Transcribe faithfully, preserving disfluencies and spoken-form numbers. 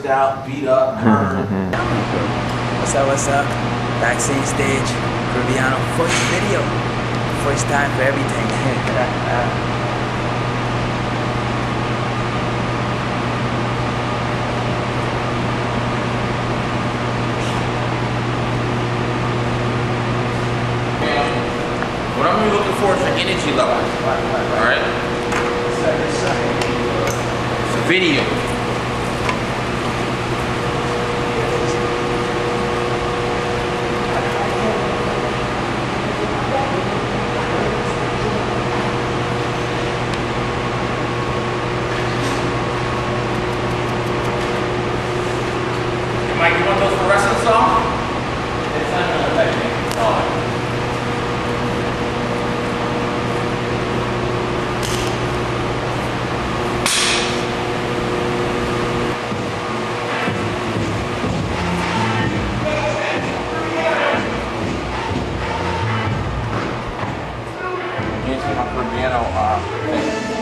out, beat up, burned. What's up, what's up? Backstage stage, Criviano, first video. First time for everything. What I'm really looking for is your energy level. Alright? It's a video. Mike, you want those for wrestling song? It's not gonna affect me. Oh. You see my Criviano uh, thing.